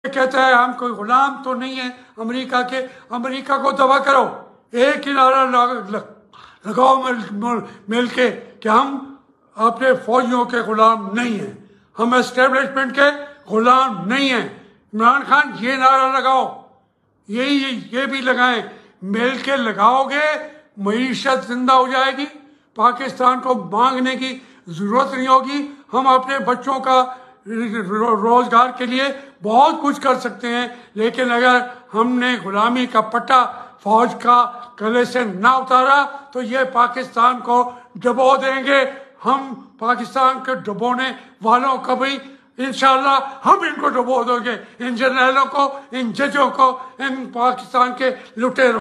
कहता है हम कोई गुलाम तो नहीं है अमेरिका के। अमेरिका को दबा करो, एक ही नारा लगाओ मिल के कि हम अपने फौजियों के गुलाम नहीं हैं, हम एस्टेब्लिशमेंट के गुलाम नहीं हैं। इमरान खान ये नारा लगाओ, ये भी लगाएं, मिल के लगाओगे मईशत जिंदा हो जाएगी, पाकिस्तान को मांगने की ज़रूरत नहीं होगी। हम अपने बच्चों का रोजगार के लिए बहुत कुछ कर सकते हैं, लेकिन अगर हमने गुलामी का पट्टा फौज का गले से ना उतारा तो ये पाकिस्तान को डुबो देंगे। हम पाकिस्तान के डुबोने वालों को भी इंशाल्लाह हम इनको डुबो देंगे, इन जर्नलों को, इन जजों को, इन पाकिस्तान के लुटेरों।